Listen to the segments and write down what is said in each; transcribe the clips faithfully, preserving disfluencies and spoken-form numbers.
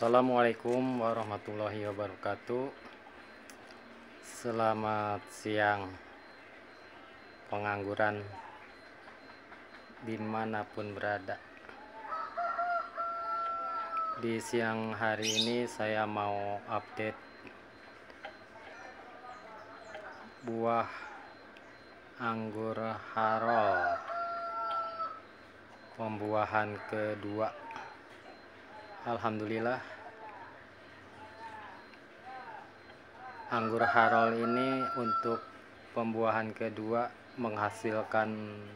Assalamualaikum warahmatullahi wabarakatuh. Selamat siang pengangguran dimanapun berada. Di siang hari ini saya mau update buah anggur Harol pembuahan kedua. Alhamdulillah, anggur Harol ini untuk pembuahan kedua menghasilkan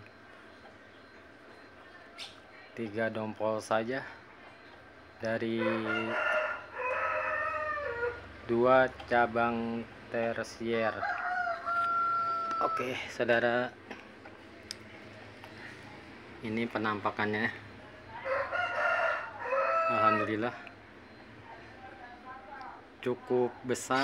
tiga dompol saja dari dua cabang tersier. Oke saudara, ini penampakannya. Alhamdulillah cukup besar.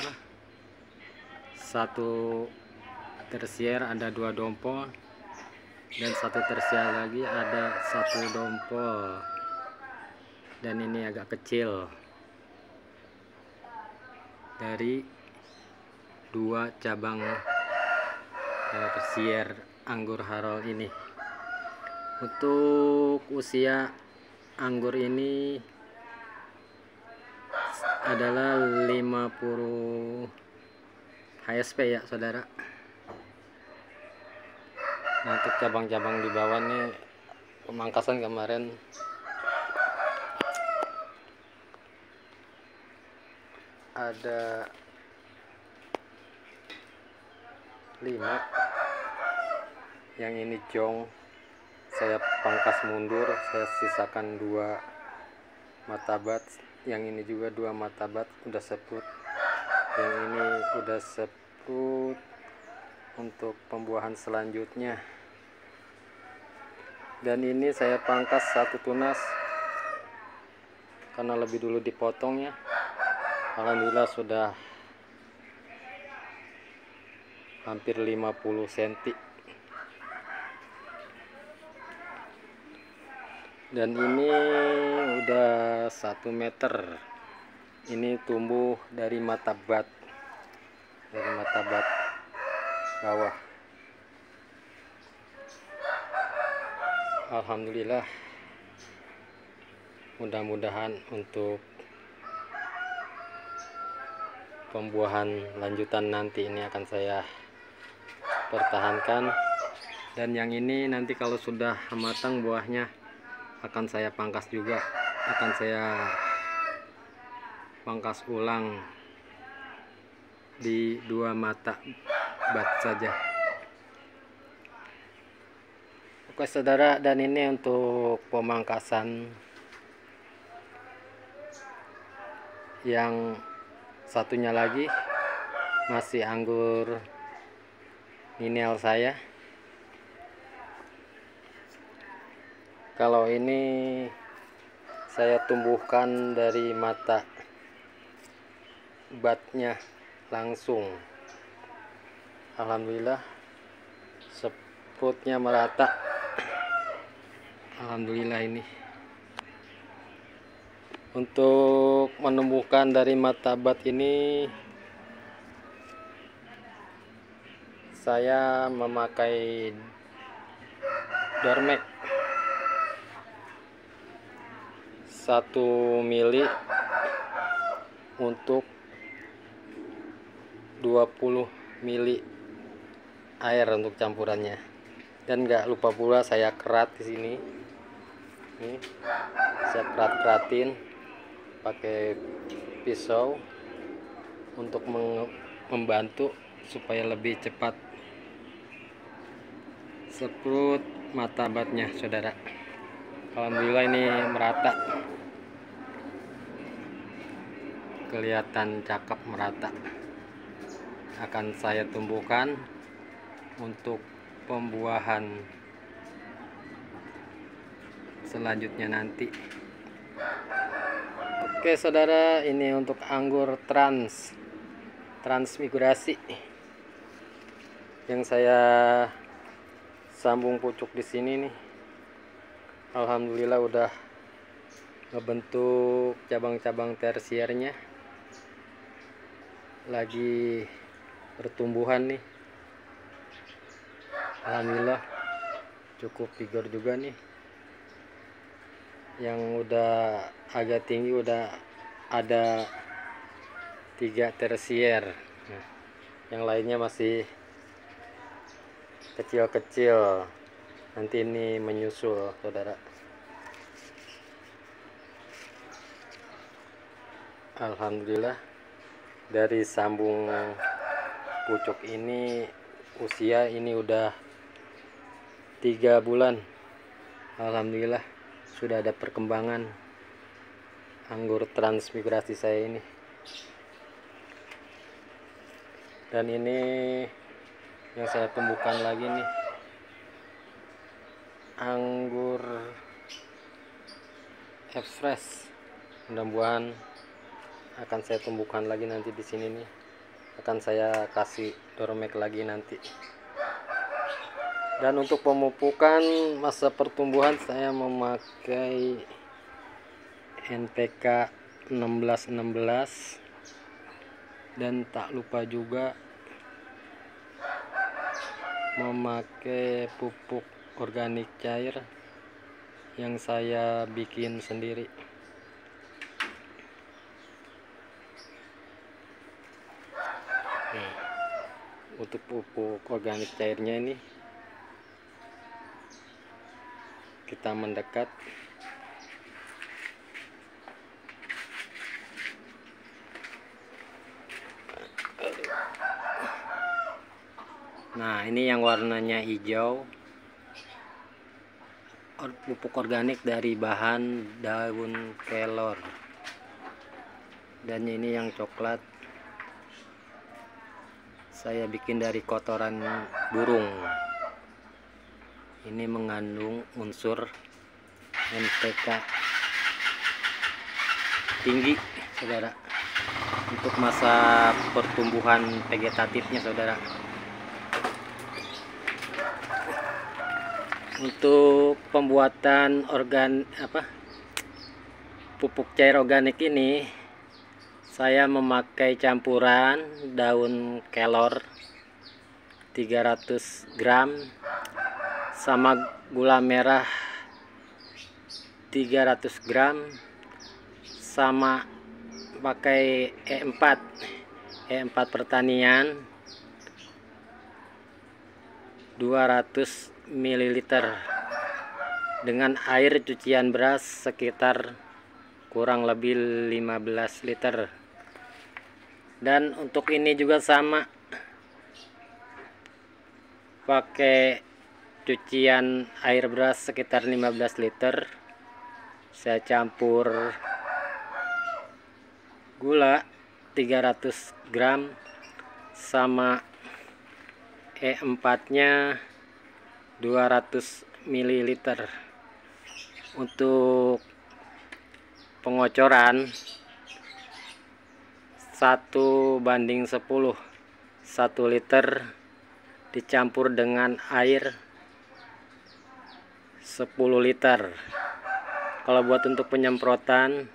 Satu tersier ada dua dompol, dan satu tersier lagi ada satu dompol, dan ini agak kecil dari dua cabang tersier anggur Harol ini. Untuk usia anggur ini adalah lima puluh H S P ya saudara. Nah, untuk cabang-cabang di bawah nih pemangkasan kemarin ada lima, yang ini jong saya pangkas mundur, saya sisakan dua matabat, yang ini juga dua matabat udah seput, yang ini udah seput untuk pembuahan selanjutnya. Dan ini saya pangkas satu tunas karena lebih dulu dipotongnya. Alhamdulillah sudah hampir lima puluh sentimeter. Dan ini udah satu meter. Ini tumbuh dari matabat, dari matabat bawah. Alhamdulillah, mudah-mudahan untuk pembuahan lanjutan nanti ini akan saya pertahankan. Dan yang ini nanti kalau sudah matang buahnya akan saya pangkas juga, akan saya pangkas ulang di dua mata bat saja. Oke saudara, dan ini untuk pemangkasan yang satunya lagi masih anggur ninel saya. Kalau ini saya tumbuhkan dari mata batnya langsung. Alhamdulillah seputnya merata. Alhamdulillah. Ini untuk menumbuhkan dari mata bat ini saya memakai Dormek satu mili untuk dua puluh mili air untuk campurannya. Dan nggak lupa pula saya kerat di sini. Nih, saya kerat-keratin pakai pisau untuk membantu supaya lebih cepat seprut mata batnya saudara. Alhamdulillah ini merata, kelihatan cakep merata. Akan saya tumbuhkan untuk pembuahan selanjutnya nanti. Oke saudara, ini untuk anggur trans transmigrasi yang saya sambung pucuk di sini nih. Alhamdulillah udah ngebentuk cabang-cabang tersiernya, lagi pertumbuhan nih. Alhamdulillah cukup vigor juga nih. Yang udah agak tinggi udah ada tiga tersier. Nah, yang lainnya masih kecil-kecil. Nanti ini menyusul, saudara. Alhamdulillah dari sambung pucuk ini usia ini udah tiga bulan. Alhamdulillah sudah ada perkembangan anggur transmigrasi saya ini. Dan ini yang saya tumbuhkan lagi nih, anggur F-Fresh. Mudah-mudahan akan saya tumbuhkan lagi nanti di sini nih. Akan saya kasih dormek lagi nanti. Dan untuk pemupukan masa pertumbuhan saya memakai N P K enam belas enam belas, dan tak lupa juga memakai pupuk organik cair yang saya bikin sendiri. Nah, untuk pupuk organik cairnya ini kita mendekat. Nah, ini yang warnanya hijau, pupuk organik dari bahan daun kelor. Dan ini yang coklat, saya bikin dari kotoran burung. Ini mengandung unsur N P K tinggi, saudara, untuk masa pertumbuhan vegetatifnya, saudara. Untuk pembuatan organ apa pupuk cair organik ini, saya memakai campuran daun kelor tiga ratus gram sama gula merah tiga ratus gram, sama pakai E empat E empat pertanian dua ratus mililiter dengan air cucian beras sekitar kurang lebih lima belas liter. Dan untuk ini juga sama, pakai cucian air beras sekitar lima belas liter. Saya campur gula tiga ratus gram sama E empat nya dua ratus mililiter. Untuk pengocoran satu banding sepuluh, satu liter dicampur dengan air sepuluh liter. Kalau buat untuk penyemprotan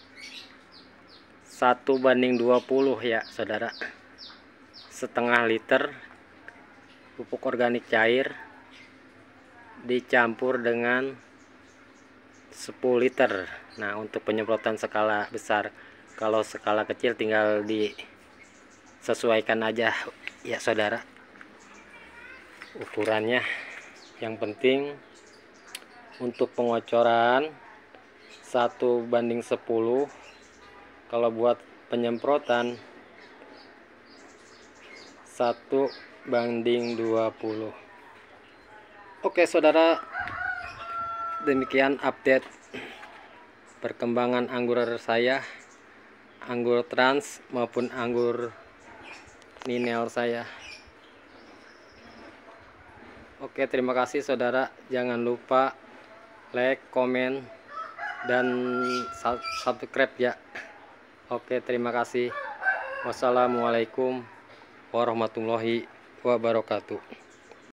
satu banding dua puluh ya, saudara. Setengah liter pupuk organik cair dicampur dengan sepuluh liter. Nah, untuk penyemprotan skala besar. Kalau skala kecil tinggal disesuaikan aja ya, saudara, ukurannya. Yang penting untuk pengocoran satu banding sepuluh. Kalau buat penyemprotan satu banding dua puluh. Oke, saudara, demikian update perkembangan anggur saya, anggur trans maupun anggur ninel saya. Oke, terima kasih, saudara. Jangan lupa like, komen, dan subscribe ya. Oke, terima kasih. Wassalamualaikum warahmatullahi wabarakatuh.